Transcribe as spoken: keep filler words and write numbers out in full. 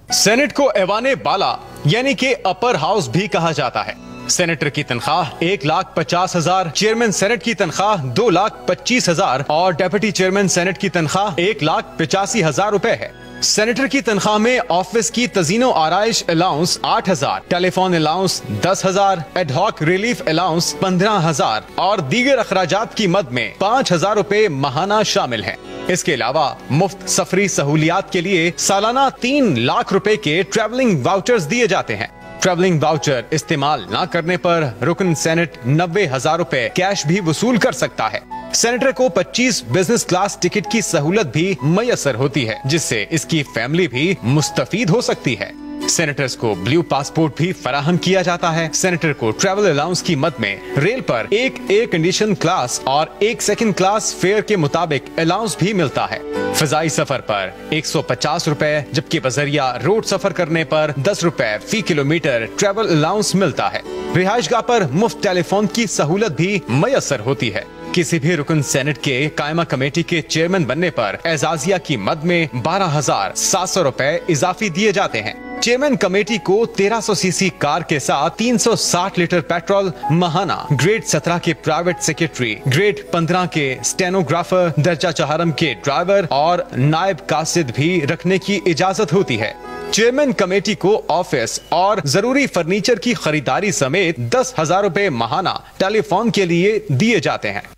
Senate को ऐवाने बाला यानी कि अपर हाउस भी कहा जाता है। सेनेटर की तनख्वाह एक लाख पचास हजार, चेयरमैन सेनेट की तनख्वाह दो लाख पच्चीस हजार और डेप्यूटी चेयरमैन सेनेट की तनख्वाह एक लाख पिचासी हजार रूपए है। सेनेटर की तनख्वाह में ऑफिस की तजीनो आराइश अलाउंस आठ हजार, टेलीफोन अलाउंस दस हजार, एडहॉक रिलीफ अलाउंस पंद्रह हजार और दीगर अखराजात की मद में पाँच हजार रूपए माहाना शामिल है। इसके अलावा मुफ्त सफरी सहूलियात के लिए सालाना तीन लाख रुपए के ट्रैवलिंग वाउचर्स दिए जाते हैं। ट्रैवलिंग वाउचर इस्तेमाल न करने पर रुकन सेनेट नब्बे हजार रूपए कैश भी वसूल कर सकता है। सेनेटर को पच्चीस बिजनेस क्लास टिकट की सहूलत भी मैसर होती है, जिससे इसकी फैमिली भी मुस्तफीद हो सकती है। सेनेटर्स को ब्लू पासपोर्ट भी फराहम किया जाता है। सेनेटर को ट्रैवल अलाउंस की मद में रेल पर एक एयर कंडीशन क्लास और एक सेकंड क्लास फेयर के मुताबिक अलाउंस भी मिलता है। फजाई सफर पर एक सौ पचास रुपए, जबकि बजरिया रोड सफर करने पर दस रुपए फी किलोमीटर ट्रैवल अलाउंस मिलता है। रिहाइशगाह पर मुफ्त टेलीफोन की सहूलत भी मैसर होती है। किसी भी रुकन सेनेट के कायमा कमेटी के चेयरमैन बनने पर एजाजिया की मद में बारह हजार सात सौ रूपए इजाफी दिए जाते हैं। चेयरमैन कमेटी को तेरह सौ सीसी कार के साथ तीन सौ साठ लीटर पेट्रोल महाना, ग्रेड सत्रह के प्राइवेट सेक्रेटरी, ग्रेड पंद्रह के स्टेनोग्राफर, दर्जा चहारम के ड्राइवर और नायब कासिद भी रखने की इजाजत होती है। चेयरमैन कमेटी को ऑफिस और जरूरी फर्नीचर की खरीदारी समेत दस हजार रूपए महाना टेलीफोन के लिए दिए जाते हैं।